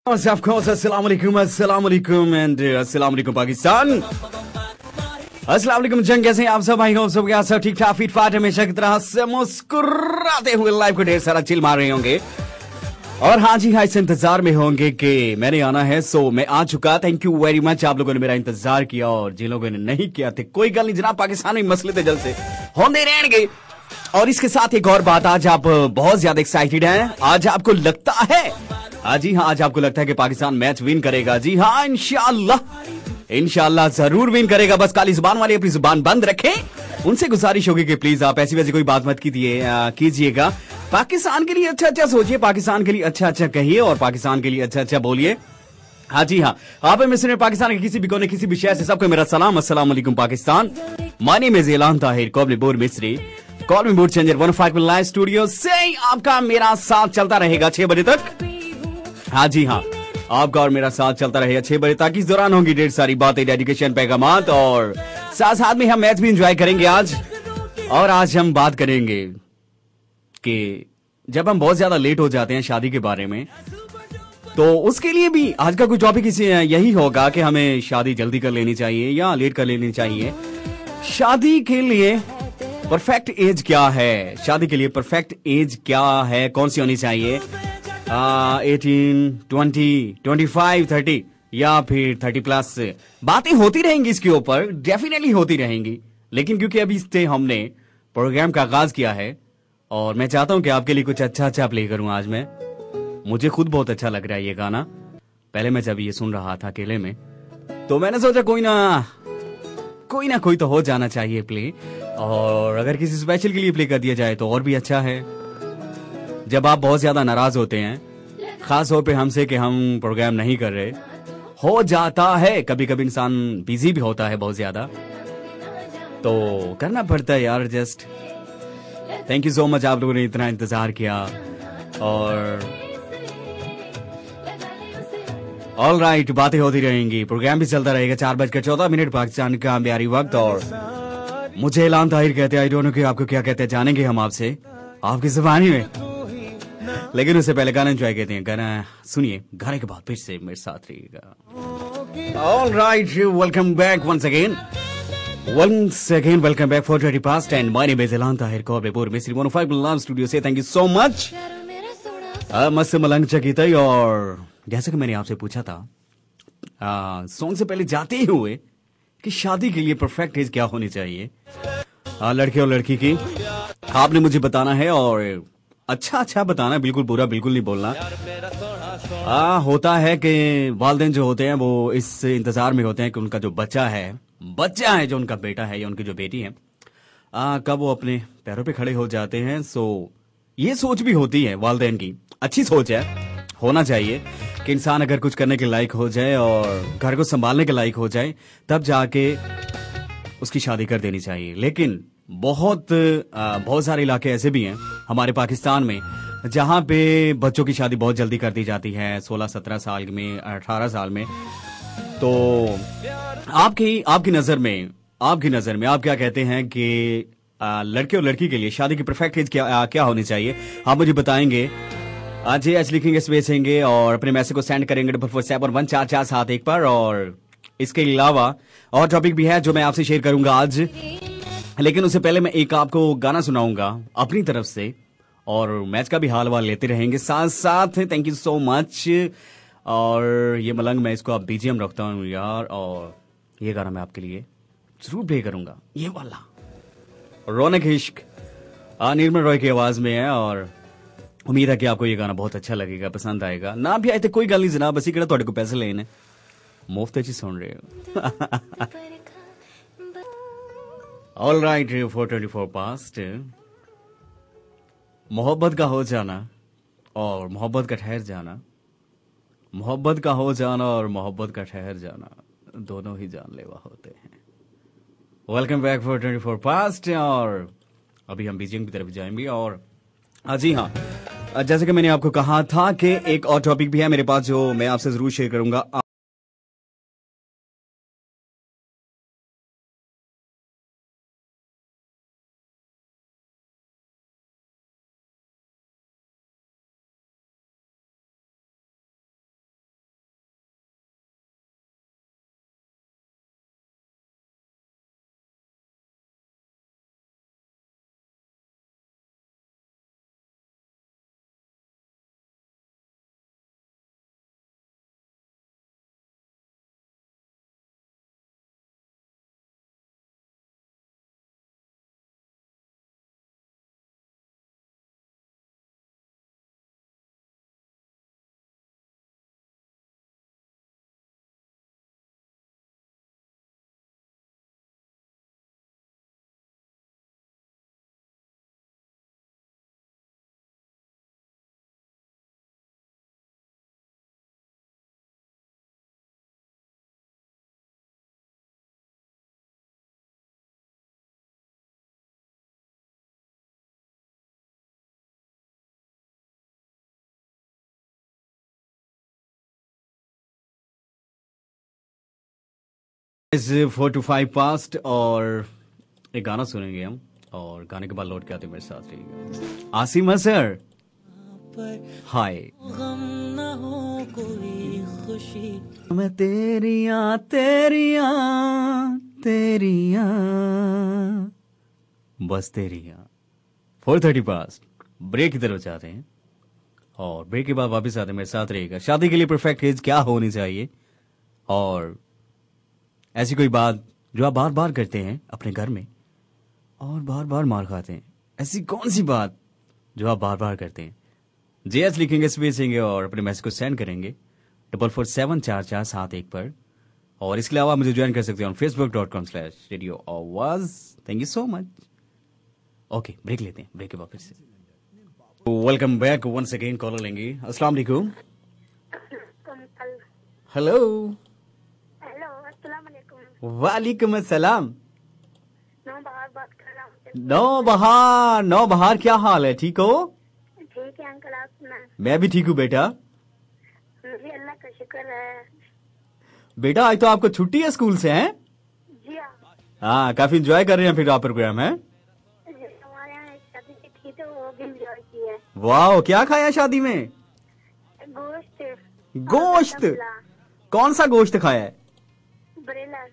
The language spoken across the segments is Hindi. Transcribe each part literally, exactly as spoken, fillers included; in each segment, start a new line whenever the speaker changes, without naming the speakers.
Of course, अस्सलाम वालेकुम, अस्सलाम वालेकुम एंड अस्सलाम वालेकुम पाकिस्तान, अस्सलाम वालेकुम जंग। कैसे हैं आप सब भाई? हो सब क्या सब ठीक ठाक फिट फाट हमेशा की तरह से मुस्कुराते हुए लाइफ को ढेर सारा चिल मार रहे होंगे और हाँ जी हाँ इस इंतजार में होंगे कि मैंने आना है। सो मैं आ चुका। Thank you very much. आप लोगों ने मेरा इंतजार किया और जिन लोगों ने नहीं किया थे कोई गल नहीं जनाब, पाकिस्तान में मसले थे जल्द से होंदे रहेंगे। और इसके साथ एक और बात, आज आप बहुत ज्यादा एक्साइटेड हैं। आज आपको लगता है, आज जी हाँ आज आपको लगता है कि पाकिस्तान मैच विन करेगा। जी हाँ इंशाअल्लाह इंशाअल्लाह जरूर विन करेगा। बस काली जुबान वाले अपनी जुबान बंद रखें। उनसे गुजारिश होगी कि प्लीज आप ऐसी वैसी कोई बात मत कीजिएगा। पाकिस्तान के लिए अच्छा अच्छा सोचिए, पाकिस्तान के लिए अच्छा अच्छा कहिए और पाकिस्तान के लिए अच्छा अच्छा बोलिए। हाँ जी हाँ, आप मिस्र में पाकिस्तान के किसी भी कोने किसी भी शहर से सबको मेरा सलाम, अस्सलाम वालेकुम Pakistan. My name is Elan Tahir, call me बोर मिस्री, कॉल मी बोर चेंजर वन फाइव लाइव स्टूडियो से आपका मेरा साथ चलता रहेगा छह बजे तक। हाँ जी हाँ, आपका और मेरा साथ चलता रहेगा छह बजे तक। इस दौरान होंगी ढेर सारी बातें, डेडिकेशन, पैगामात और साथ साथ में हम मैच भी एंजॉय करेंगे आज। और आज हम बात करेंगे कि जब हम बहुत ज्यादा लेट हो जाते हैं शादी के बारे में, तो उसके लिए भी आज का कुछ टॉपिक इसी यही होगा कि हमें शादी जल्दी कर लेनी चाहिए या लेट कर लेनी चाहिए। शादी के लिए परफेक्ट एज क्या है, शादी के लिए परफेक्ट एज क्या है, कौन सी होनी चाहिए, eighteen, twenty, twenty five, thirty या फिर थर्टी प्लस। बातें होती रहेंगी इसके ऊपर, डेफिनेटली होती रहेंगी। लेकिन क्योंकि अभी से हमने प्रोग्राम का आगाज किया है और मैं चाहता हूं कि आपके लिए कुछ अच्छा अच्छा प्ले करूं आज मैं। मुझे खुद बहुत अच्छा लग रहा है ये गाना। पहले मैं जब ये सुन रहा था अकेले में तो मैंने सोचा कोई ना कोई ना कोई तो हो जाना चाहिए प्ले, और अगर किसी स्पेशल के लिए प्ले कर दिया जाए तो और भी अच्छा है। जब आप बहुत ज्यादा नाराज होते हैं, खास तौर पे हमसे कि हम प्रोग्राम नहीं कर रहे, हो जाता है कभी कभी, इंसान बिजी भी होता है बहुत ज्यादा, तो करना पड़ता है यार just. Thank you so much, आप लोगों ने इतना इंतजार किया। और ऑल राइट right, बातें होती रहेंगी, प्रोग्राम भी चलता रहेगा। चार बजकर चौदह मिनट पाकिस्तान का प्यारी वक्त और मुझे एलान ताहिर कहते हैं। आई डोंट नो कि आपको क्या कहते हैं, जानेंगे हम आपसे आपकी जुबानी में। लेकिन उससे पहले गाना एंजॉय करते हैं। गाना सुनिए, गाने के बाद फिर से मेरे साथ रहिएगा। All right, welcome back once again once again welcome back for twenty past and my name is Elan Tahir, call मिस्री वन फाइव लाइव स्टूडियो से। Thank you so much. मस्त मलंग चकित। और जैसे कि मैंने आपसे पूछा था सॉन्ग से पहले जाते ही हुए कि शादी के लिए परफेक्ट एज क्या होनी चाहिए, आ, लड़के और लड़की की आपने मुझे बताना है और अच्छा अच्छा बताना, बिल्कुल बुरा बिल्कुल नहीं बोलना। आ, होता है कि वालिदैन जो होते हैं वो इस इंतजार में होते हैं कि उनका जो बच्चा है बच्चा है जो उनका बेटा है या उनकी जो बेटी है, आ, कब वो अपने पैरों पे खड़े हो जाते हैं। सो ये सोच भी होती है वालिदैन की, अच्छी सोच है, होना चाहिए कि इंसान अगर कुछ करने के लायक हो जाए और घर को संभालने के लायक हो जाए तब जाके उसकी शादी कर देनी चाहिए। लेकिन बहुत आ, बहुत सारे इलाके ऐसे भी हैं हमारे पाकिस्तान में जहां पे बच्चों की शादी बहुत जल्दी कर दी जाती है, सोलह सत्रह साल में, अठारह साल में। तो आपकी आपकी नजर में आपकी नजर में आप क्या कहते हैं कि आ, लड़के और लड़की के लिए शादी की परफेक्ट एज क्या आ, क्या होनी चाहिए, आप मुझे बताएंगे। आज ये एच लिखेंगे, भेजेंगे और अपने मैसेज को सेंड करेंगे डबल फोर सेवन वन चार चार सात एक पर। और इसके अलावा और टॉपिक भी है जो मैं आपसे शेयर करूंगा आज, लेकिन उससे पहले मैं एक आपको गाना सुनाऊंगा अपनी तरफ से और मैच का भी हाल वाल लेते रहेंगे साथ साथ। Thank you so much. और ये मलंग मैं इसको आप बीजीएम रखता हूँ यार, और ये गाना मैं आपके लिए जरूर प्ले करूंगा, ये वाला रौनक इश्क निर्मल रॉय की आवाज में है। और उम्मीद है कि आपको ये गाना बहुत अच्छा लगेगा, पसंद आएगा। ना भी आए तो कोई गल नहीं जनाब, बस किहड़ा तुहाडे को पैसे लेने, मुफ्त च सुन रहे हो। All right, four twenty four past. मोहब्बत का हो जाना और मोहब्बत का ठहर जाना, मोहब्बत का हो जाना और मोहब्बत का ठहर जाना दोनों ही जानलेवा होते हैं। Welcome back four twenty four past. और अभी हम बीजिंग की तरफ जाएंगे। और जी हाँ, जैसे कि मैंने आपको कहा था कि एक और टॉपिक भी है मेरे पास जो मैं आपसे जरूर शेयर करूंगा। फोर टू फाइव पास्ट और एक गाना सुनेंगे हम और गाने के बाद लौट के आते मेरे साथ रहिएगा। Asim sir hi. मैं तेरिया तेरिया तेरिया बस तेरिया। फोर थर्टी पास्ट ब्रेक की तरफ जाते हैं और ब्रेक के बाद वापस आते हैं मेरे साथ रहेगा। शादी के लिए परफेक्ट एज क्या होनी चाहिए और ऐसी कोई बात जो आप बार बार करते हैं अपने घर में और बार बार मार खाते हैं, ऐसी कौन सी बात जो आप बार बार करते हैं। जेएस लिखेंगे, स्पेसेंगे और अपने मैसेज को सेंड करेंगे डबल फोर सेवन चार चार सात एक पर। और इसके अलावा मुझे ज्वाइन कर सकते हैं on Facebook dot com slash radio Awaz. Thank you so much. Okay break लेते हैं, ब्रेक के बाद फिर से welcome back once again. Caller लेंगे। अस्सलाम वालेकुम। हेलो वालेकुम अस्सलाम।
बात कर रहा हूँ।
नौ बहार, नौ बहार क्या हाल है? ठीक हो?
ठीक है अंकल, आप सुना?
मैं भी ठीक हूँ बेटा।
मुझे अल्लाह का शुक्र है।
बेटा आज तो आपको छुट्टी है स्कूल से, हैं?
जी हाँ।
हाँ, काफी एंजॉय कर रहे हैं फिर आप प्रोग्राम, है?
हमारे यहाँ एक शादी थी तो वो भी एंजॉय की है।
वाह, क्या खाया शादी में?
गोश्त।
गोश्त? कौन सा गोश्त खाया है?
ब्रेलर।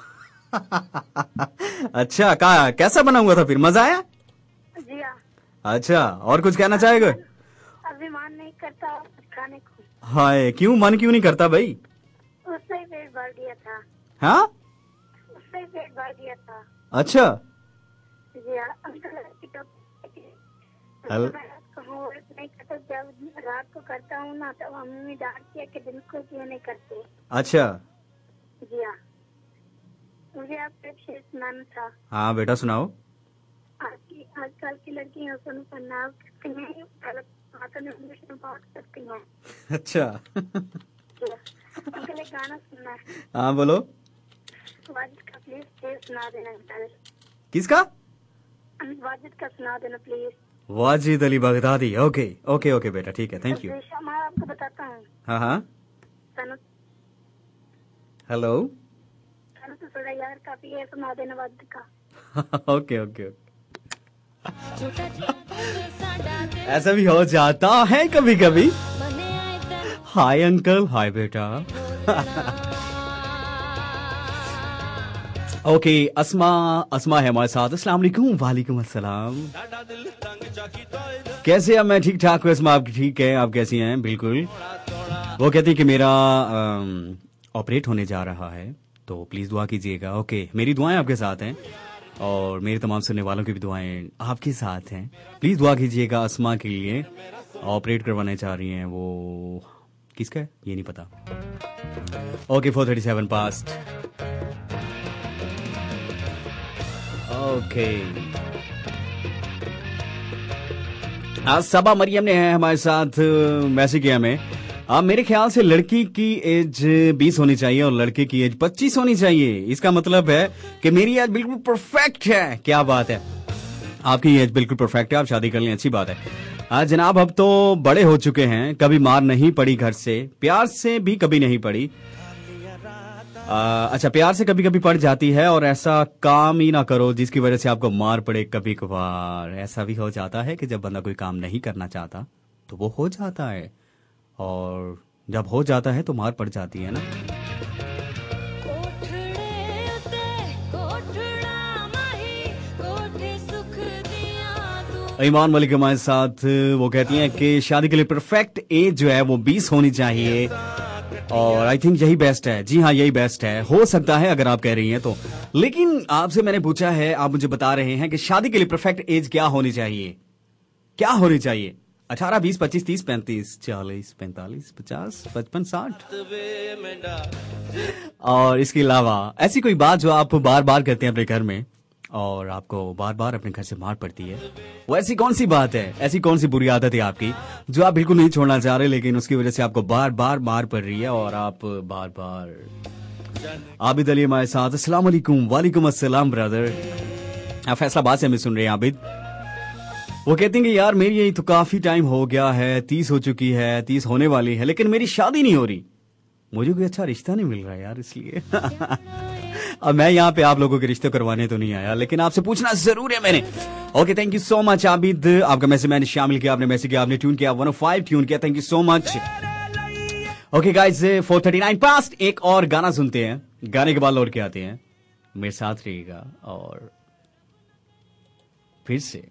अच्छा, का कैसा बना हुआ था फिर? मजा आया?
जी हाँ।
अच्छा, और कुछ कहना चाहेगा?
अभी मन नहीं करता खाने को।
हाय, क्यों मन क्यों नहीं करता भाई?
उससे ही पेट भर गया था।
हाँ?
उससे ही पेट भर गया था।
अच्छा।
जी हाँ अंकल।
हल...
नहीं करता, जब रात को करता हूँ ना तो मम्मी डांटती है कि दिन को क्यों नहीं करते।
अच्छा।
जी हाँ, मुझे आपसे एक शेर सुनाना था।
हाँ बेटा सुनाओ।
आपकी आजकल की लड़कियां सुन पन्ना करती हैं, गलत बातों में इंग्लिश में बात करती हैं।
अच्छा।
अंकल एक गाना सुनना है।
हाँ बोलो।
वाजिद का प्लीज शेर सुना देना अंकल।
किसका?
वाजिद का सुना देना please.
Wajid Ali Baghdadi. Okay okay okay बेटा, ठीक है, थैंक यू।
मैं आपको बताता हूँ।
हाँ हाँ हेलो।
तो थोड़ा यार काफी है, सुना देना वाजिद का।
Okay okay okay. ऐसा भी हो जाता है कभी कभी। Hi uncle. हाय बेटा। ओके अस्मा अस्मा है हमारे साथ। अस्सलाम वालेकुम। वालेकुम अस्सलाम। कैसे हैं? मैं ठीक ठाक हूँ। अस्मा आप ठीक है? आप कैसी हैं? बिल्कुल। वो कहती है कि मेरा ऑपरेट होने जा रहा है तो प्लीज दुआ कीजिएगा। ओके, मेरी दुआएं आपके साथ हैं और मेरे तमाम सुनने वालों की भी दुआएं आपके साथ हैं। प्लीज दुआ कीजिएगा अस्मा के लिए। ऑपरेट करवाने चाह रही हैं वो। किसका है ये नहीं पता। Okay four thirty seven past. Okay आज सबा मरियम ने है हमारे साथ मैसेज किया हमें। अब मेरे ख्याल से लड़की की एज बीस होनी चाहिए और लड़के की एज पच्चीस होनी चाहिए। इसका मतलब है कि मेरी एज बिल्कुल परफेक्ट है। क्या बात है, आपकी एज बिल्कुल परफेक्ट है, आप शादी कर लें, अच्छी बात है। आज जनाब अब तो बड़े हो चुके हैं, कभी मार नहीं पड़ी घर से, प्यार से भी कभी नहीं पड़ी। आ, अच्छा प्यार से कभी कभी पड़ जाती है और ऐसा काम ही ना करो जिसकी वजह से आपको मार पड़े। कभी कभार ऐसा भी हो जाता है कि जब बंदा कोई काम नहीं करना चाहता तो वो हो जाता है और जब हो जाता है तो मार पड़ जाती है ना। ईमान मलिक हमारे साथ, वो कहती हैं कि शादी के लिए परफेक्ट एज जो है वो बीस होनी चाहिए और आई थिंक यही बेस्ट है। जी हाँ यही बेस्ट है, हो सकता है अगर आप कह रही हैं तो। लेकिन आपसे मैंने पूछा है, आप मुझे बता रहे हैं कि शादी के लिए परफेक्ट एज क्या होनी चाहिए, क्या होनी चाहिए? अठारह, बीस, पच्चीस, तीस, पैंतीस, चालीस, पैंतालीस, पचास, पचपन, साठ और इसके अलावा ऐसी कोई बात जो आप बार बार करते हैं अपने घर में और आपको बार बार अपने घर से मार पड़ती है? वो ऐसी कौन सी बात है, ऐसी कौन सी बुरी आदत है आपकी जो आप बिल्कुल नहीं छोड़ना चाह रहे लेकिन उसकी वजह से आपको बार बार मार पड़ रही है और आप बार बार। आबिद अली हमारे साथ। अस्सलाम वालेकुम। वालेकुम अस्सलाम ब्रदर। आप फैसलाबाद से हमें सुन रहे हैं आबिद। वो कहते हैं कि यार मेरी यही तो काफी टाइम हो गया है, तीस हो चुकी है, तीस होने वाली है, लेकिन मेरी शादी नहीं हो रही, मुझे कोई अच्छा रिश्ता नहीं मिल रहा यार, इसलिए अब मैं यहाँ पे आप लोगों के रिश्ते करवाने तो नहीं आया, लेकिन आपसे पूछना जरूर है मैंने। Okay, thank you so much Abid, आपका मैसेज मैंने शामिल किया, आपने मैसेज किया, आपने ट्यून किया, वन ओ फाइव ट्यून किया, thank you so much. Okay guys, four thirty nine past, एक और गाना सुनते हैं, गाने के बाद लौट के आते हैं, मेरे साथ रहिएगा और फिर से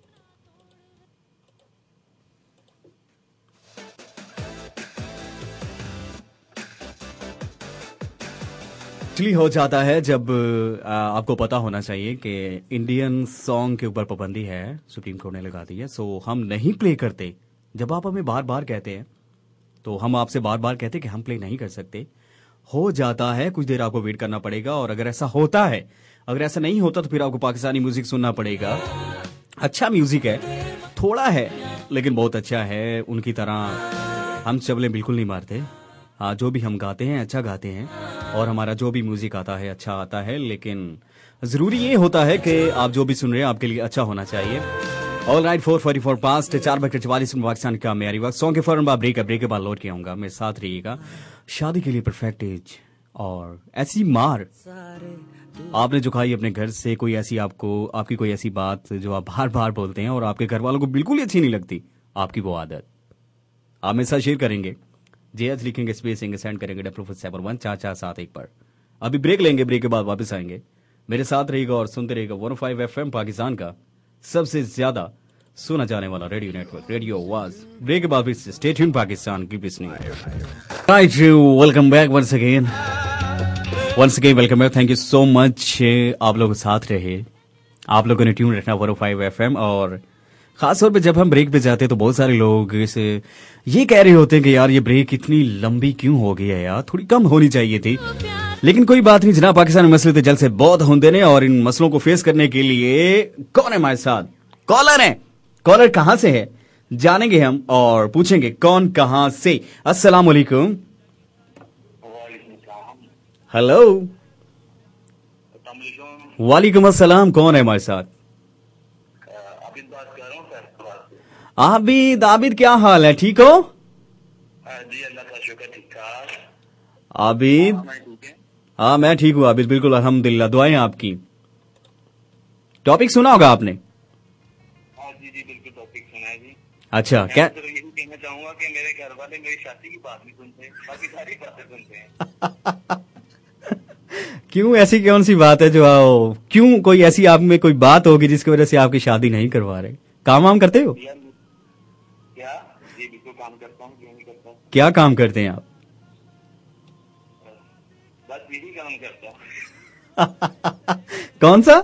एक्चुअली हो जाता है जब आ, आपको पता होना चाहिए कि इंडियन सॉन्ग के ऊपर पाबंदी है, सुप्रीम कोर्ट ने लगा दी है, सो हम नहीं प्ले करते। जब आप हमें बार बार कहते हैं तो हम आपसे बार बार कहते हैं कि हम प्ले नहीं कर सकते। हो जाता है, कुछ देर आपको वेट करना पड़ेगा, और अगर ऐसा होता है, अगर ऐसा नहीं होता तो फिर आपको पाकिस्तानी म्यूजिक सुनना पड़ेगा। अच्छा म्यूजिक है, थोड़ा है लेकिन बहुत अच्छा है। उनकी तरह हम चबले बिल्कुल नहीं मारते। हाँ, जो भी हम गाते हैं अच्छा गाते हैं, और हमारा जो भी म्यूजिक आता है अच्छा आता है, लेकिन जरूरी ये होता है कि आप जो भी सुन रहे हैं आपके लिए अच्छा होना चाहिए। All right, four forty four past चार बजकर चवालीस मिनट पाकिस्तान का मेरी वक्त। सॉन्ग के फौरन बाद ब्रेक है, ब्रेक के बाद लौट के आऊंगा, मेरे साथ रहिएगा। शादी के लिए परफेक्ट एज और ऐसी मार आपने जो खाई अपने घर से, कोई ऐसी आपको आपकी कोई ऐसी बात जो आप बार बार बोलते हैं और आपके घर वालों को बिल्कुल ही अच्छी नहीं लगती, आपकी वो आदत आप मेरे साथ शेयर करेंगे। जेएच लिखेंगे, स्पेसिंग सेंड करेंगे डबल फोर सेवन वन चार चार सात एक पर। अभी ब्रेक लेंगे, ब्रेक के बाद वापस आएंगे। मेरे साथ रहेगा और सुनते रहेगा one O five F M, Pakistan का सबसे ज्यादा सुना जाने वाला radio network, radio Awaz. Break के बाद फिर स्टे ट्यून्ड पाकिस्तान की listening. Right, welcome back once again once again welcome back. Thank you so much, आप लोग साथ रहे, आप लोगों ने ट्यून रखना one O five F M. और खासतौर पे जब हम ब्रेक पे जाते हैं तो बहुत सारे लोग इसे ये कह रहे होते हैं कि यार ये ब्रेक इतनी लंबी क्यों हो गई है यार, थोड़ी कम होनी चाहिए थी। लेकिन कोई बात नहीं जनाब, पाकिस्तान में मसले तो जल्द से बहुत होंगे ने, और इन मसलों को फेस करने के लिए कौन है हमारे साथ? कॉलर है। कॉलर कहां से है जानेंगे हम और पूछेंगे कौन कहां से। अस्सलाम वालेकुम। हेलो, वालेकुम अस्सलाम, कौन है हमारे साथ? आबिद। आबिद क्या हाल है, ठीक हो?
जी अल्लाह का शुक्र, ठीक ठाक।
आबिद? हाँ मैं ठीक हूँ आबिद, बिल्कुल अल्हम्दुलिल्लाह, दुआएं आपकी। टॉपिक सुना होगा आपने?
हाँ जी जी बिल्कुल टॉपिक सुना है जी।
अच्छा, क्या?
तो यही कहना चाहूंगा कि मेरे घर वाले मेरी शादी की बात नहीं सुनते, बाकी सारी बातें सुनते हैं।
क्यों, ऐसी कौन सी बात है जो आओ, क्यों कोई ऐसी आप में कोई बात होगी जिसकी वजह से आपकी शादी नहीं करवा रहे? काम वाम करते हो?
क्या? जी बिल्कुल काम करता हूँ, क्यों नहीं करता।
क्या काम करते हैं आप?
बस यही काम करता हूँ।
कौन सा?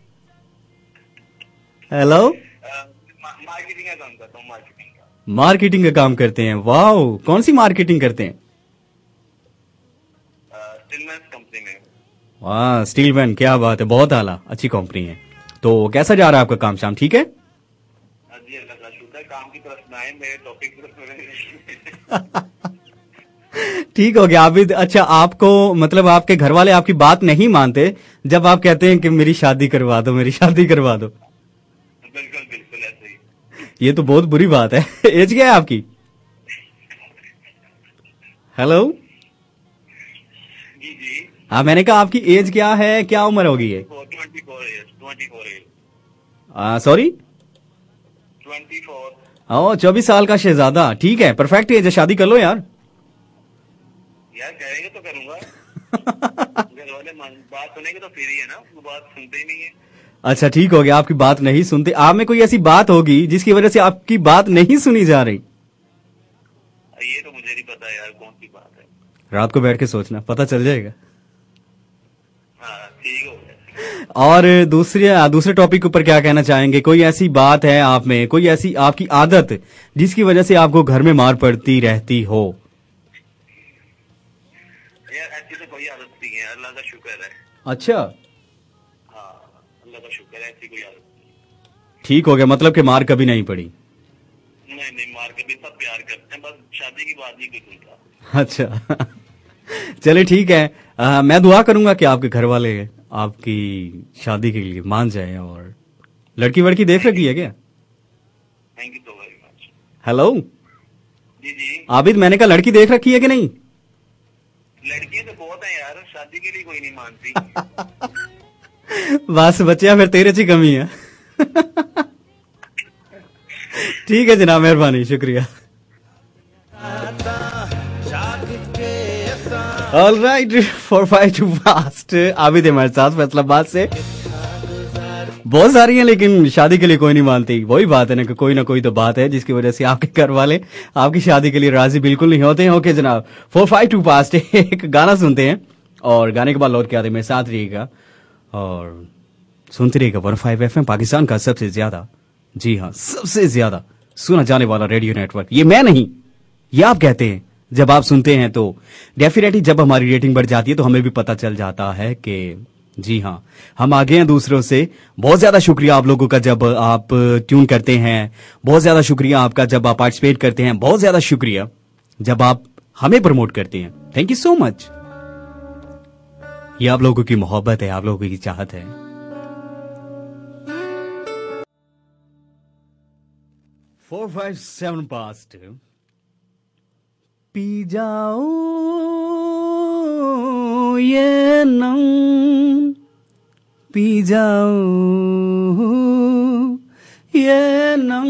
हेलो,
मार्केटिंग का काम करता हूँ। मार्केटिंग का
मार्केटिंग का काम करते हैं, वाह, कौन सी मार्केटिंग करते हैं?
स्टीलमैन कंपनी में।
वाह, स्टीलमैन, क्या बात है, बहुत आला, अच्छी कंपनी है। तो कैसा जा रहा है आपका काम शाम, ठीक है?
जी अल्लाह का शुक्र है, काम की तरफ ना आए, मेरे टॉपिक तरफ।
ठीक हो गया आबिद। अच्छा, आपको मतलब आपके घर वाले आपकी बात नहीं मानते जब आप कहते हैं कि मेरी शादी करवा दो, मेरी शादी करवा दो?
बिल्कुल बिल्कुल ऐसे ही।
ये तो बहुत बुरी बात है। एज क्या है आपकी? हेलो
जी जी
हाँ, मैंने कहा आपकी एज क्या है, क्या उम्र होगी है?
Twenty four years. Twenty four years.
Sorry,
twenty four.
Oh, चौबीस साल का शहजादा, ठीक है, परफेक्ट एज है, शादी कर लो यार।
यार कहेंगे तो करूंगा। घर वाले बात सुनेंगे तो फिर ही है ना, वो बात सुनते ही नहीं है।
अच्छा ठीक हो गया, आपकी बात नहीं सुनते। आप में कोई ऐसी बात होगी जिसकी वजह से आपकी बात नहीं सुनी जा रही?
ये तो मुझे नहीं पता यार, कौन सी बात है।
रात को बैठ के सोचना, पता चल जाएगा।
हाँ ठीक हो गया।
और दूसरे दूसरे टॉपिक के ऊपर क्या कहना चाहेंगे? कोई ऐसी बात है आप में, कोई ऐसी आपकी आदत जिसकी वजह से आपको घर में मार पड़ती रहती हो?
यार ऐसी तो कोई आदत नहीं है, अल्लाह का शुक्र है।
अच्छा,
हाँ अल्लाह का शुक्र है, ऐसी कोई आदत नहीं।
ठीक हो गया, मतलब कि मार कभी नहीं पड़ी?
नहीं नहीं, मार के भी सब प्यार करते हैं, बस शादी की बात नहीं कोई सुनता।
अच्छा चले ठीक है, आ, मैं दुआ करूंगा कि आपके घर वाले आपकी शादी के लिए मान जाए। और लड़की वड़की देख रखी है क्या?
Thank you so very much.
Hello
ji ji
Abid, मैंने कहा लड़की देख रखी है कि नहीं?
लड़कियां तो बहुत हैं यार, शादी के लिए कोई नहीं मानती।
बस बच्चियां फिर तेरे च ही कमी है। ठीक है जनाब, मेहरबानी, शुक्रिया। All right, four five two fast Abid हमारे साथ फैसलाबाद से। बहुत सारी हैं लेकिन शादी के लिए कोई नहीं मानती। वही बात है ना कि कोई ना कोई तो बात है जिसकी वजह से आपके घर वाले आपकी शादी के लिए राजी बिल्कुल नहीं होते हैं। ओके जनाब, फोर फाइव टू फास्ट एक गाना सुनते हैं और गाने के बाद लौट के आते हैं। मेरे साथ रहिएगा और सुनते रहिएगा one five F M, Pakistan का सबसे ज्यादा, जी हाँ सबसे ज्यादा सुना जाने वाला रेडियो नेटवर्क। ये मैं नहीं, ये आप कहते हैं। जब आप सुनते हैं तो डेफिनेटली जब हमारी रेटिंग बढ़ जाती है तो हमें भी पता चल जाता है कि जी हाँ हम आगे हैं दूसरों से। बहुत ज्यादा शुक्रिया आप लोगों का जब आप ट्यून करते हैं, बहुत ज्यादा शुक्रिया आपका जब आप पार्टिसिपेट करते हैं, बहुत ज्यादा शुक्रिया जब आप हमें प्रमोट करते हैं। Thank you so much. ये आप लोगों की मोहब्बत है, आप लोगों की चाहत है। फोर फाइव सेवन पास्ट पी जाओ ये नम, पी जाओ ये नम।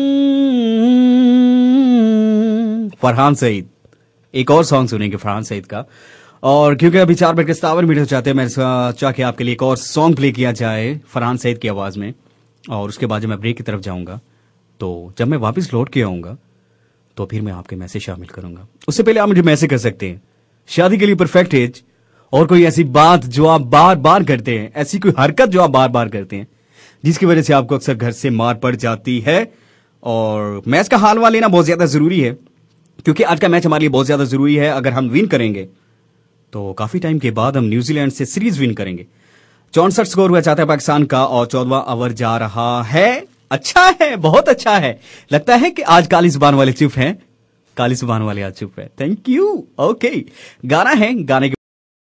फरहान सईद, एक और सॉन्ग सुनेंगे फरहान सईद का। और क्योंकि अभी चार बज के सतावन मिनट हो जाते हैं, मैं चाह के आपके लिए एक और सॉन्ग प्ले किया जाए फरहान सईद की आवाज में। और उसके बाद जब मैं ब्रेक की तरफ जाऊंगा तो जब मैं वापस लौट के आऊंगा तो फिर मैं आपके मैसेज शामिल करूंगा। उससे पहले आप मुझे मैसेज कर सकते हैं शादी के लिए परफेक्ट एज, और कोई ऐसी बात जो आप बार बार करते हैं, ऐसी कोई हरकत जो आप बार बार करते हैं जिसकी वजह से आपको अक्सर घर से मार पड़ जाती है। और मैच का हाल वाल लेना बहुत ज्यादा जरूरी है क्योंकि आज का मैच हमारे लिए बहुत ज्यादा जरूरी है। अगर हम विन करेंगे तो काफी टाइम के बाद हम न्यूजीलैंड से सीरीज विन करेंगे। चौसठ स्कोर हुआ चाहता है पाकिस्तान का और चौदहवां ओवर जा रहा है। अच्छा है, बहुत अच्छा है। लगता है कि आज काली जुबान वाले चुप हैं, काली जुबान वाले आज चुप है। Thank you. ओके, गाना है, गाने के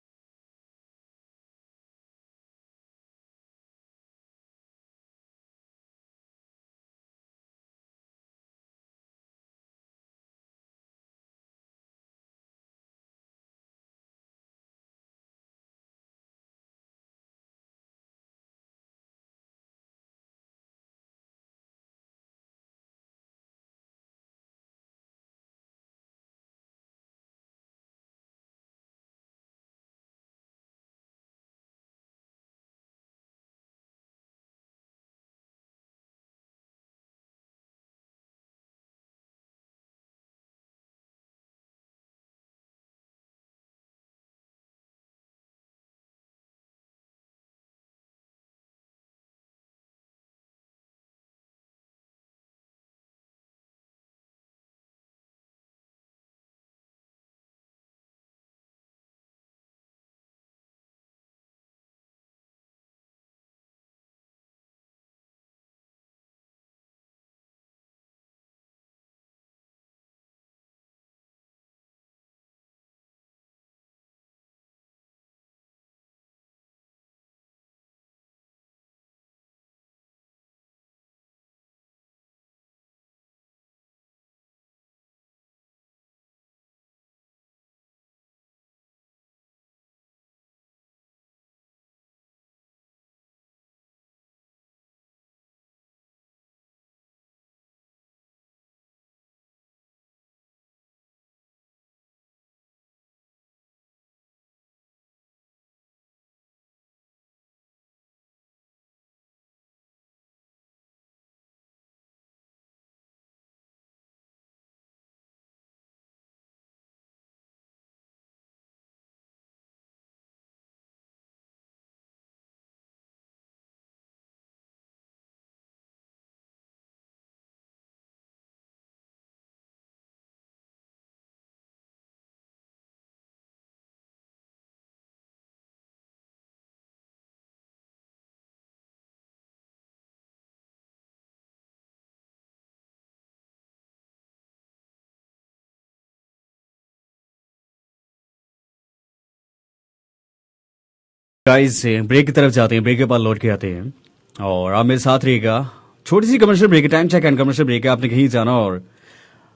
गाइस ब्रेक की तरफ जाते हैं, ब्रेक के बाद लौट के आते हैं और आप मेरे साथ रहिएगा। छोटी सी commercial break, time check and commercial break है, आपने कहीं जाना और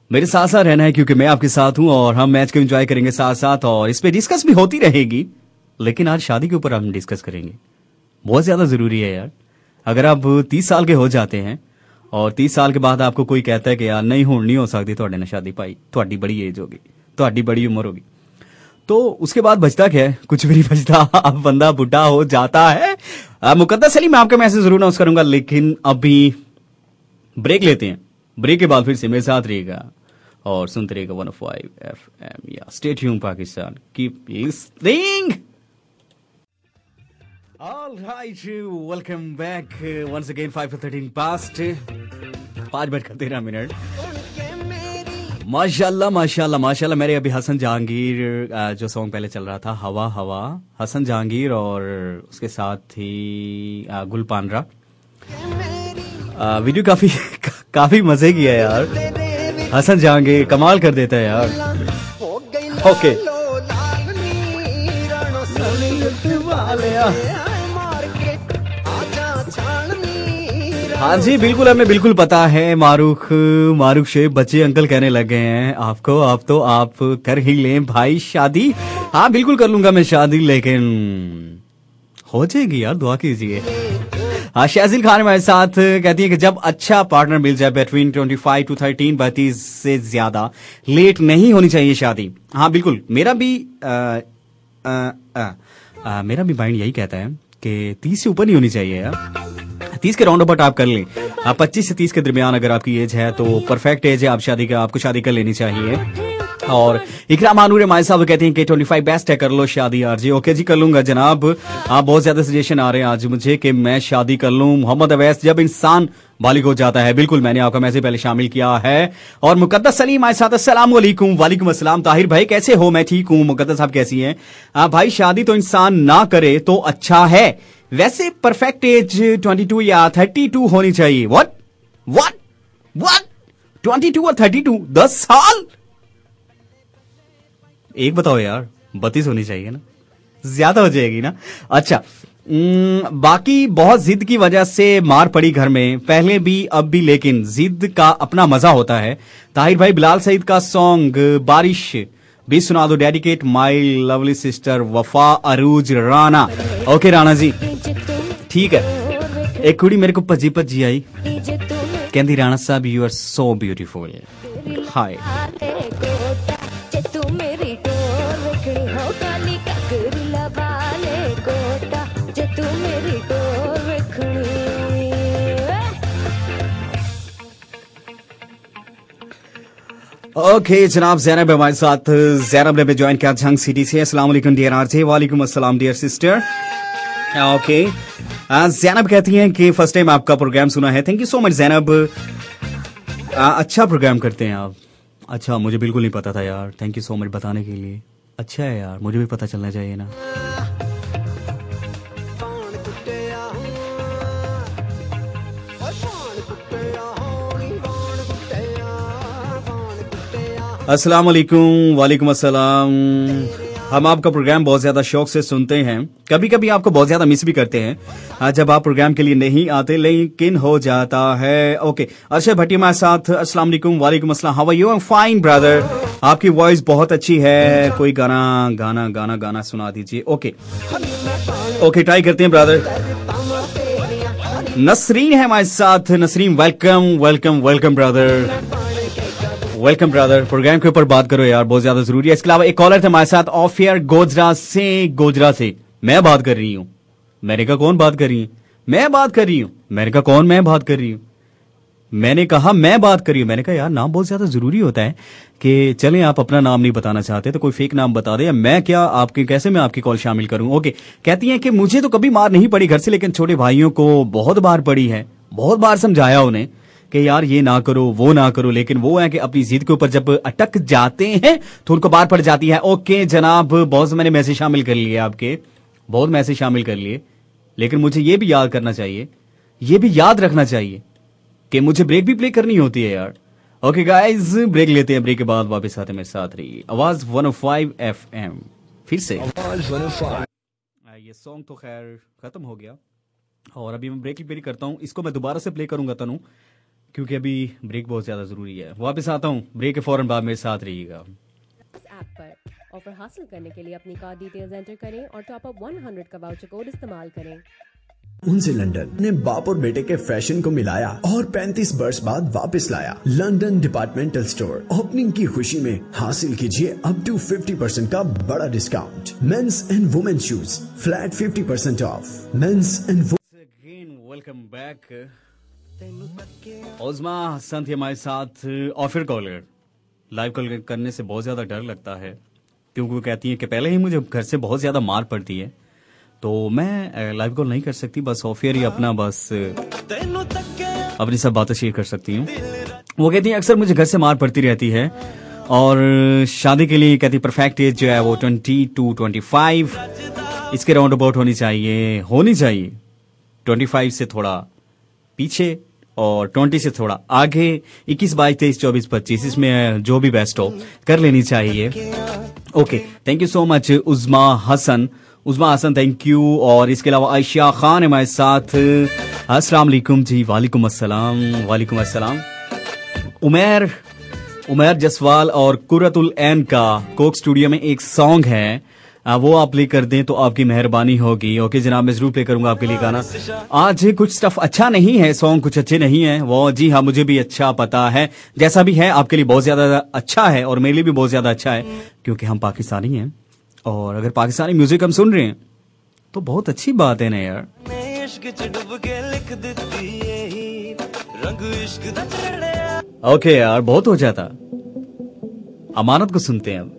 मेरे साथ साथ रहना है क्योंकि मैं आपके साथ हूं और हम मैच को एंजॉय करेंगे साथ साथ और इस पे डिस्कस भी होती रहेगी। लेकिन आज शादी के ऊपर हम डिस्कस करेंगे, बहुत ज्यादा जरूरी है यार। अगर आप तीस साल के हो जाते हैं और तीस साल के बाद आपको कोई कहता है कि यार नहीं हो नहीं हो सकती थोड़े ना शादी पाई, थोड़ी बड़ी एज होगी, थोड़ी बड़ी उम्र होगी, तो उसके बाद बचता क्या है? कुछ भी नहीं बचता। अब बंदा बुढ़ा हो जाता है। मुकद्दस अली मैं आपका मैसेज जरूर नोट करूंगा, लेकिन अभी ब्रेक लेते हैं। ब्रेक के बाद फिर से मेरे साथ रहेगा और सुनते रहेगा one of five F M या stay tuned Pakistan, keep listening. All right, welcome back once again. five thirteen past पांच बजकर तेरह मिनट। माशाल्लाह माशाल्लाह माशाल्लाह। मेरे अभी हसन जहांगीर जो सॉन्ग पहले चल रहा था हवा हवा, हसन जहांगीर और उसके साथ ही गुल पांडरा। वीडियो काफी काफी मजे की है यार। हसन जहांगीर कमाल कर देता है यार। ओके हाँ जी बिल्कुल, हमें बिल्कुल पता है। मारूख मारूख शेख बच्चे अंकल कहने लग गए हैं आपको। आप तो आप कर ही लें भाई शादी। हाँ बिल्कुल कर लूंगा मैं शादी, लेकिन हो जाएगी यार, दुआ कीजिए। हाँ शाजिल खान हमारे साथ कहती है कि जब अच्छा पार्टनर मिल जाए between twenty five to thirteen बत्तीस से ज्यादा लेट नहीं होनी चाहिए शादी। हाँ बिल्कुल, मेरा भी आ, आ, आ, आ, मेरा भी माइंड यही कहता है कि तीस से ऊपर नहीं होनी चाहिए यार। तीस के राउंड अबाउट आप कर लें, आप पच्चीस से तीस के दरमियान अगर आपकी एज है तो परफेक्ट एज है, आप शादी का आपको शादी कर लेनी चाहिए। और इकराम मानूर हमारे साहब कहते हैं कि पच्चीस बेस्ट है, कर लो शादी यार जी। ओके जी कर लूंगा जनाब। आप बहुत ज्यादा सजेशन आ रहे हैं आज मुझे कि मैं शादी कर लूं। मोहम्मद अवैस, जब इंसान बालिग हो जाता है, बिल्कुल मैंने आपका मैसेज पहले शामिल किया है। और मुकद्दस सलीम हमारे साथ, अस्सलाम वालेकुम। वालेकुम अस्सलाम। ताहिर भाई कैसे हो? मैं ठीक हूँ। मुकद्दस साहब कैसी हैं? आप भाई शादी तो इंसान ना करे तो अच्छा है, वैसे परफेक्ट एज बाईस या बत्तीस होनी चाहिए। व्हाट व्हाट व्हाट बाईस और बत्तीस, दस साल? एक बताओ यार, बत्तीस होनी चाहिए ना, ज्यादा हो जाएगी ना। अच्छा बाकी बहुत जिद की वजह से मार पड़ी घर में, पहले भी अब भी, लेकिन जिद का अपना मजा होता है। ताहिर भाई बिलाल सईद का सॉन्ग बारिश भी सुना दो, dedicate my lovely sister Wafa Arooj Rana. Okay Rana ji ठीक है। एक कुड़ी मेरे को भजी भजी आई, कहती राणा साहब you are so beautiful. Hi okay okay, जनाब जैनब हमारे साथ। जैनब ने ज्वाइन किया झंग सिटी से। अस्सलाम वालेकुम डियर आरजे। वालेकुम अस्सलाम डियर सिस्टर। ओके जैनब कहती हैं कि फर्स्ट टाइम आपका प्रोग्राम सुना है। Thank you so much Zainab. अच्छा प्रोग्राम करते हैं आप। अच्छा मुझे बिल्कुल नहीं पता था यार, थैंक यू सो मच बताने के लिए। अच्छा है यार, मुझे भी पता चलना चाहिए ना। अस्सलाम वालेकुम। वालेकुम अस्सलाम। हम आपका प्रोग्राम बहुत ज्यादा शौक से सुनते हैं, कभी कभी आपको बहुत ज्यादा मिस भी करते हैं जब आप प्रोग्राम के लिए नहीं आते, लेकिन हो जाता है। ओके अरशद भट्टी हमारे साथ। अस्सलाम वालेकुम। वालेकुम अस्सलाम। How are you? I am fine brother. आपकी वॉइस बहुत अच्छी है, कोई गाना गाना गाना गाना सुना दीजिए। ओके ओके ट्राई करते हैं ब्रदर। नसरीन है हमारे साथ। Nasreen welcome welcome welcome brother, welcome brother. Programme के ऊपर बात करो यार, बहुत ज्यादा जरूरी है। इसके अलावा एक कॉलर थे हमारे साथ ऑफ एयर गोजरा से। गोजरा से मैं बात कर रही हूँ। मैंने कहा कौन बात कर रही है? मैं बात कर रही हूँ। मैंने कहा कौन मैं बात कर रही हूँ? मैंने कहा मैं बात कर रही हूँ। मैंने कहा यार नाम बहुत ज्यादा जरूरी होता है कि चलें आप अपना नाम नहीं बताना चाहते तो कोई फेक नाम बता दे, या मैं क्या आपके कैसे मैं आपकी कॉल शामिल करूं। ओके कहती हैं कि मुझे तो कभी मार नहीं पड़ी घर से, लेकिन छोटे भाइयों को बहुत बार पड़ी है, बहुत बार समझाया उन्हें कि यार ये ना करो वो ना करो, लेकिन वो है कि अपनी जिद के ऊपर जब अटक जाते हैं तो उनको बार पड़ जाती है। ओके जनाब बहुत मैंने मैसेज शामिल कर लिए आपके, बहुत मैसेज शामिल कर लिए, लेकिन मुझे ये भी याद करना चाहिए, ये भी याद रखना चाहिए कि मुझे ब्रेक भी प्ले करनी होती है यार। ओके गाइस ब्रेक लेते हैं, ब्रेक के बाद वापस आते हैं मेरे साथ रहिए। Awaz one O five F M फिर से। ये सॉन्ग तो खैर खत्म हो गया और अभी मैं ब्रेक प्ले करता हूं, इसको मैं दोबारा से प्ले करूंगा तनु, क्योंकि अभी ब्रेक बहुत ज्यादा जरूरी है। वापस आता हूँ, ब्रेक के फौरन बाद मेरे साथ रहिएगा।
इस ऐप पर ऑफर हासिल करने के लिए अपनी कार्ड डिटेल्स एंटर करें और टॉप अप सौ का वाउचर कोड इस्तेमाल करें।
उनसे लंदन ने बाप और बेटे के फैशन को मिलाया और पैंतीस वर्ष बाद वापस लाया। लंदन डिपार्टमेंटल स्टोर ओपनिंग की खुशी में हासिल कीजिए अप टू पचास परसेंट का बड़ा discount. Men's and women shoes flat पचास percent off. Men's and
again welcome back. Uzma Hasan थी हमारे साथ। ऑफर कॉलर लाइव कॉल करने से बहुत ज्यादा डर लगता है, क्योंकि वो कहती है कि पहले ही मुझे घर से बहुत ज्यादा मार पड़ती है, तो मैं लाइव कॉल नहीं कर सकती। बस ऑफियर ही अपना बस अपनी सब बातें शेयर कर सकती हूँ। वो कहती है अक्सर मुझे घर से मार पड़ती रहती है, और शादी के लिए कहती परफेक्ट एज जो है वो ट्वेंटी टू ट्वेंटी फाइव इसके राउंड अबाउट होनी चाहिए होनी चाहिए ट्वेंटी फाइव से थोड़ा पीछे और ट्वेंटी से थोड़ा आगे, इक्कीस बाईस तेईस चौबीस पच्चीस इसमें जो भी बेस्ट हो कर लेनी चाहिए। Okay, thank you so much Uzma Hasan. Uzma Hasan thank you. और इसके अलावा आयशा खान हमारे साथ। अस्सलाम वालेकुम जी। वालेकुम अस्सलाम। वालेकुम अस्सलाम। उमैर उमैर जसवाल और कुर्रतुल ऐन का कोक स्टूडियो में एक सॉन्ग है, वो आप प्ले कर दें तो आपकी मेहरबानी होगी। ओके जनाब, मैं जरूर प्ले करूंगा आपके लिए गाना। आज कुछ स्टफ अच्छा नहीं है, सॉन्ग कुछ अच्छे नहीं है वो। जी हाँ, मुझे भी अच्छा पता है। जैसा भी है आपके लिए बहुत ज्यादा अच्छा है और मेरे लिए भी बहुत ज्यादा अच्छा है, क्योंकि हम पाकिस्तानी हैं, और अगर पाकिस्तानी म्यूजिक हम सुन रहे हैं तो बहुत अच्छी बात है ना यार। ओके यार, बहुत हो जाता। अमानत को सुनते हैं अब।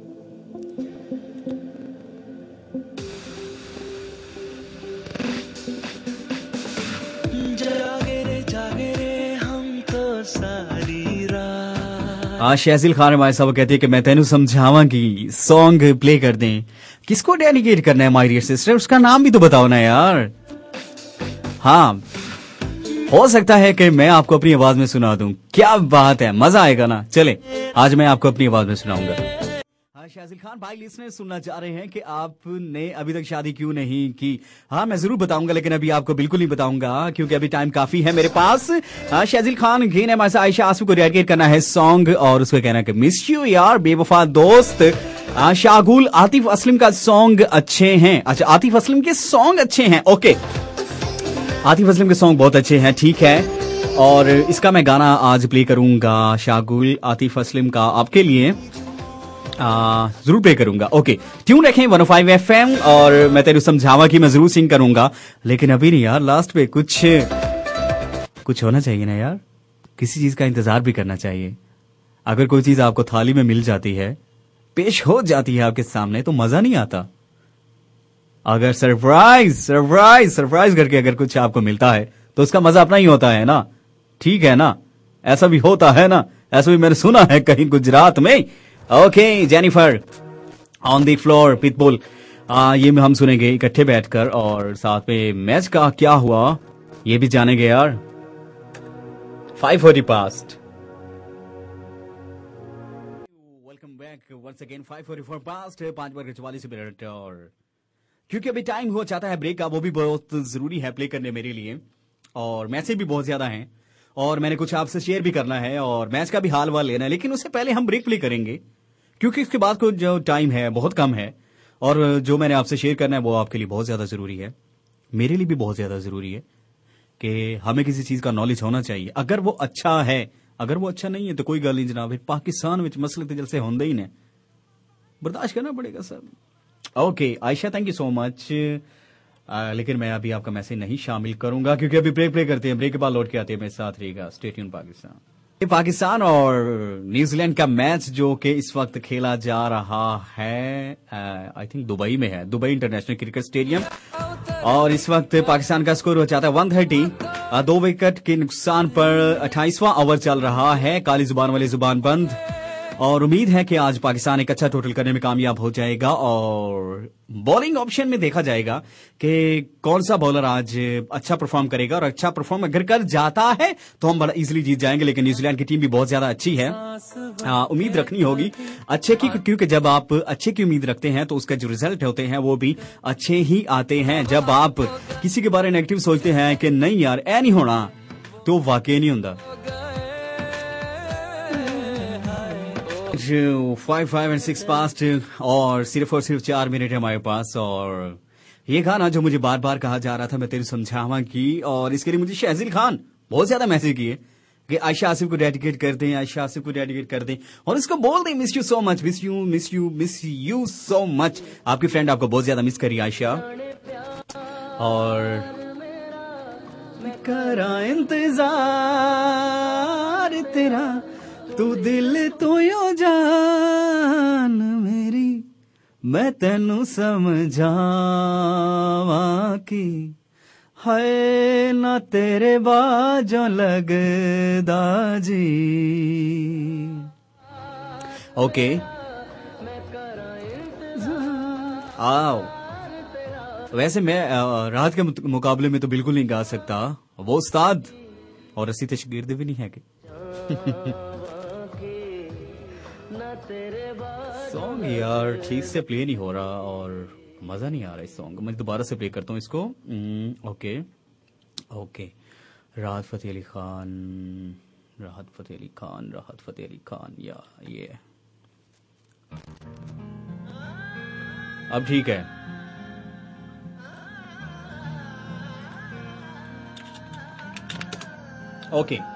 हाँ, शहजिल खान हमारे साहब कहती है कि मैं तेनू समझावांगी, सॉन्ग प्ले कर दें। किसको डेडिकेट करना है माय डियर सिस्टर, उसका नाम भी तो बताओ ना यार। हाँ, हो सकता है कि मैं आपको अपनी आवाज में सुना दूं। क्या बात है, मजा आएगा ना। चले, आज मैं आपको अपनी आवाज में सुनाऊंगा। शाजिल खान भाई लिसनर सुनना चाह रहे हैं कि आपने अभी तक शादी क्यों नहीं की। हाँ, मैं जरूर बताऊंगा, लेकिन अभी आपको बिल्कुल नहीं बताऊंगा क्योंकि अभी टाइम काफी है मेरे पास। हाँ, शाजिल खान घेन हमारे साथ। आयशा आसू को डेडिकेट करना है सॉन्ग, और उसको कहना है कि मिस यू यार बेवफा दोस्त। शागुल आतिफ असलम का सॉन्ग अच्छे हैं। अच्छा, आतिफ असलम के सॉन्ग अच्छे हैं। ओके, आतिफ असलम के सॉन्ग बहुत अच्छे हैं, ठीक है। और इसका मैं गाना आज प्ले करूंगा, शागुल आतिफ असलम का आपके लिए आ, जरूर प्ले करूंगा। ओके, ट्यून रखें one O five F M. और मैं तेरे समझावा कि मैं जरूर सिंग करूंगा, लेकिन अभी नहीं यार। लास्ट पे कुछ कुछ होना चाहिए ना यार, किसी चीज का इंतजार भी करना चाहिए। अगर कोई चीज आपको थाली में मिल जाती है, पेश हो जाती है आपके सामने, तो मजा नहीं आता। अगर सरप्राइज सरप्राइज सरप्राइज करके अगर कुछ आपको मिलता है तो उसका मजा अपना ही होता है ना, ठीक है ना। ऐसा भी होता है ना, ऐसा भी मैंने सुना है कहीं गुजरात में। Okay, Jennifer on the floor Pitbull, ये हम सुनेंगे इकट्ठे बैठकर, और साथ में मैच का क्या हुआ ये भी जानेंगे यार। Five forty past. Welcome back once again. Five forty four past, पांच बज के चवालीस मिनट। और क्योंकि अभी टाइम हो जाता है ब्रेक का, वो भी बहुत जरूरी है प्ले करने मेरे लिए, और मैसेज भी बहुत ज्यादा हैं, और मैंने कुछ आपसे शेयर भी करना है, और मैच का भी हाल वाल लेना है। लेकिन उससे पहले हम ब्रेक प्ले करेंगे, क्योंकि इसके बाद को जो टाइम है बहुत कम है, और जो मैंने आपसे शेयर करना है वो आपके लिए बहुत ज्यादा जरूरी है, मेरे लिए भी बहुत ज्यादा जरूरी है कि हमें किसी चीज का नॉलेज होना चाहिए। अगर वो अच्छा है, अगर वो अच्छा नहीं है तो कोई गल नहीं जनाब। पाकिस्तान में मसले तो जलसे होंगे ही ने, बर्दाश्त करना पड़ेगा सब। Okay Ayesha, thank you so much. लेकिन मैं अभी आपका मैसेज नहीं शामिल करूंगा, क्योंकि अभी ब्रेक प्ले करते हैं, ब्रेक के बाद लौट के आते हैं। मेरे साथ रहेगा, स्टे ट्यून पाकिस्तान। पाकिस्तान और न्यूजीलैंड का मैच जो कि इस वक्त खेला जा रहा है, आई थिंक दुबई में है, दुबई इंटरनेशनल क्रिकेट स्टेडियम। और इस वक्त पाकिस्तान का स्कोर हो जाता है वन थर्टी, दो विकेट के नुकसान पर अट्ठाईसवां ओवर चल रहा है। काली जुबान वाली जुबान बंद, और उम्मीद है कि आज पाकिस्तान एक अच्छा टोटल करने में कामयाब हो जाएगा। और बॉलिंग ऑप्शन में देखा जाएगा कि कौन सा बॉलर आज अच्छा परफॉर्म करेगा, और अच्छा परफॉर्म अगर कर जाता है तो हम बड़ा इजीली जीत जाएंगे। लेकिन न्यूजीलैंड की टीम भी बहुत ज्यादा अच्छी है, आ, उम्मीद रखनी होगी अच्छे की, क्योंकि जब आप अच्छे की उम्मीद रखते हैं तो उसका जो रिजल्ट होते हैं वो भी अच्छे ही आते हैं। जब आप किसी के बारे में नेगेटिव सोचते हैं कि नहीं यार ऐ नहीं होना, तो वाकई नहीं होता। Five five and six past और सिर्फ और सिर्फ चार मिनट है हमारे पास। और ये गाना जो मुझे बार बार कहा जा रहा था, मैं तेरी समझावा की, और इसके लिए मुझे शहजील खान बहुत ज्यादा मैसेज किए कि आयशा आसिफ को डेडिकेट कर दें, आयशा आसिफ को डेडिकेट कर दें, और इसको बोल दें miss you so much, miss you miss you miss you so much. आपकी फ्रेंड आपको बहुत ज्यादा मिस करी आयशा। और करा इंतजार तेरा तू दिल तू यो जान मेरी, मैं तेनू समझावा की, है ना तेरे बाजों लगदा जी। ओके आओ, वैसे मैं राहत के मुकाबले में तो बिल्कुल नहीं गा सकता, वो उस्ताद और असी तशगिर्द भी नहीं है कि सॉन्ग यार ठीक से प्ले नहीं हो रहा और मजा नहीं आ रहा इस सॉन्ग। मैं दोबारा से प्ले करता हूँ इसको। ओके ओके राहत फतेह अली खान, राहत फतेह अली खान, राहत फतेह अली खान, या ये अब ठीक है। Okay okay.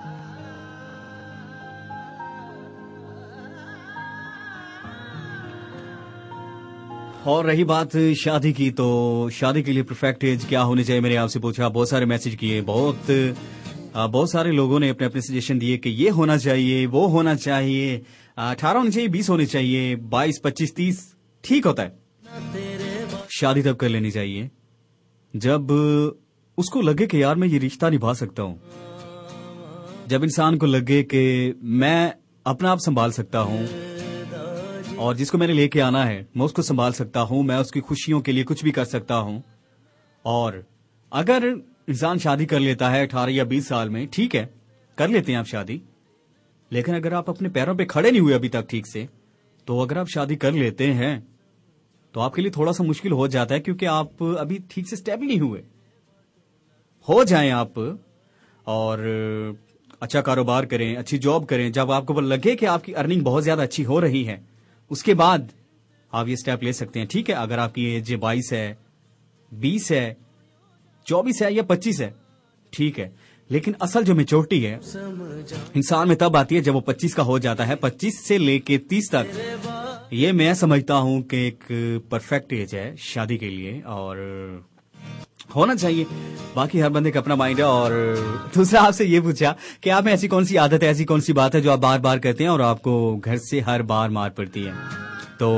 और रही बात शादी की, तो शादी के लिए परफेक्ट एज क्या होनी चाहिए, मैंने आपसे पूछा, बहुत सारे मैसेज किए, बहुत बहुत सारे लोगों ने अपने अपने सजेशन दिए कि ये होना चाहिए, वो होना चाहिए, अठारह होनी चाहिए, बीस होनी चाहिए, बाईस पच्चीस तीस ठीक होता है। शादी तब कर लेनी चाहिए जब उसको लगे कि यार मैं ये रिश्ता निभा सकता हूं, जब इंसान को लगे कि मैं अपना आप संभाल सकता हूं और जिसको मैंने लेके आना है मैं उसको संभाल सकता हूं, मैं उसकी खुशियों के लिए कुछ भी कर सकता हूं। और अगर इंसान शादी कर लेता है अठारह या बीस साल में, ठीक है कर लेते हैं आप शादी, लेकिन अगर आप अपने पैरों पे खड़े नहीं हुए अभी तक ठीक से, तो अगर आप शादी कर लेते हैं तो आपके लिए थोड़ा सा मुश्किल हो जाता है, क्योंकि आप अभी ठीक से स्टेबल नहीं हुए। हो जाएं आप और अच्छा कारोबार करें, अच्छी जॉब करें, जब आपको लगे कि आपकी अर्निंग बहुत ज्यादा अच्छी हो रही है, उसके बाद आप ये स्टेप ले सकते हैं। ठीक है, अगर आपकी एज बाईस है, बीस है, चौबीस है या पच्चीस है, ठीक है, लेकिन असल जो मेच्योरिटी है इंसान में तब आती है जब वो पच्चीस का हो जाता है। पच्चीस से लेके तीस तक ये मैं समझता हूं कि एक परफेक्ट एज है शादी के लिए, और होना चाहिए। बाकी हर बंदे का अपना माइंड है। और दूसरा आपसे ये पूछा कि आप में ऐसी कौन सी आदत है, ऐसी कौन सी बात है जो आप बार बार करते हैं और आपको घर से हर बार मार पड़ती है। तो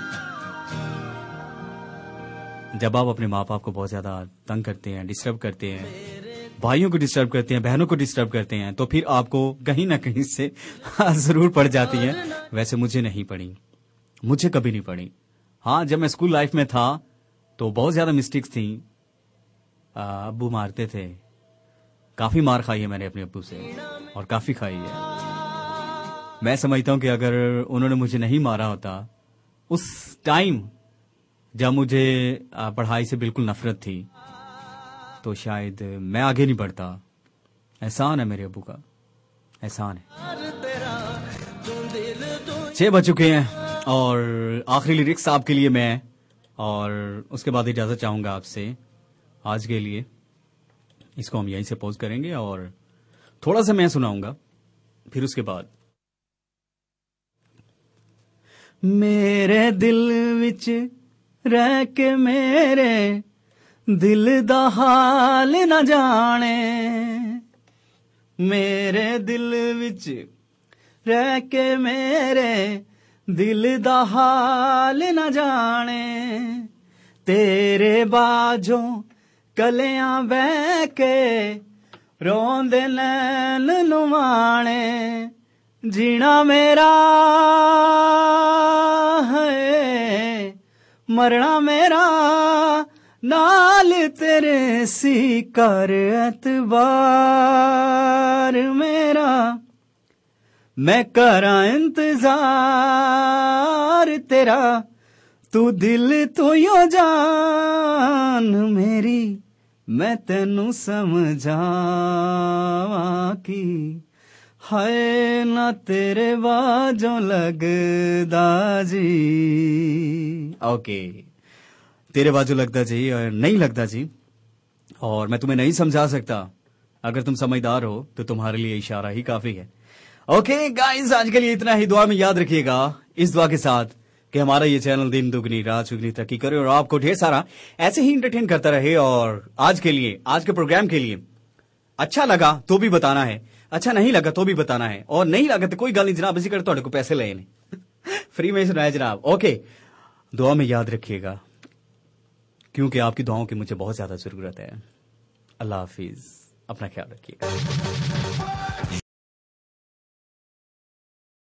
जब आप अपने माँ बाप को बहुत ज्यादा तंग करते हैं, डिस्टर्ब करते हैं, भाइयों को डिस्टर्ब करते हैं, बहनों को डिस्टर्ब करते हैं, तो फिर आपको कहीं ना कहीं से जरूर पड़ जाती है। वैसे मुझे नहीं पड़ी, मुझे कभी नहीं पड़ी। हाँ, जब मैं स्कूल लाइफ में था तो बहुत ज्यादा मिस्टेक्स थी, अब्बू मारते थे, काफी मार खाई है मैंने अपने अब्बू से, और काफी खाई है। मैं समझता हूं कि अगर उन्होंने मुझे नहीं मारा होता उस टाइम जब मुझे पढ़ाई से बिल्कुल नफरत थी, तो शायद मैं आगे नहीं बढ़ता। एहसान है मेरे अब्बू का, एहसान है। छह बज चुके हैं और आखिरी लिरिक्स आपके लिए मैं, और उसके बाद इजाजत चाहूंगा आपसे आज के लिए। इसको हम यहीं से पॉज करेंगे और थोड़ा सा मैं सुनाऊंगा, फिर उसके बाद। मेरे दिल विच रह के मेरे दिल दा हाल न जाने, मेरे दिल विच रह के मेरे दिल दा हाल न जाने, तेरे बाजों कलियां बह के रोंदे नैन नुवाणे, जीना मेरा है मरना मेरा, नाल तेरे सी कर एतबार मेरा, मैं करा इंतजार तेरा, तू दिल तू यो जान मेरी, मैं तेनू समझावा की, हाय ना तेरे बाजो लगदा जी। ओके, तेरे बाजू लगदा जी और नहीं लगदा जी, और मैं तुम्हें नहीं समझा सकता। अगर तुम समझदार हो तो तुम्हारे लिए इशारा ही काफी है। ओके गाइस, आज के लिए इतना ही। दुआ में याद रखिएगा इस दुआ के साथ कि हमारा ये चैनल दिन दुगनी रात चुगनी तरक्की करे और आपको ढेर सारा ऐसे ही एंटरटेन करता रहे। और आज के लिए, आज के प्रोग्राम के लिए अच्छा लगा तो भी बताना है, अच्छा नहीं लगा तो भी बताना है, और नहीं लगा तो कोई गल नहीं जनाब, इसी कर तुहाडे को पैसे ले फ्री में सुनाया जनाब। ओके, दुआ में याद रखिएगा क्योंकि आपकी दुआओं की मुझे बहुत ज्यादा जरूरत है। अल्लाह हाफिज, अपना ख्याल रखिएगा।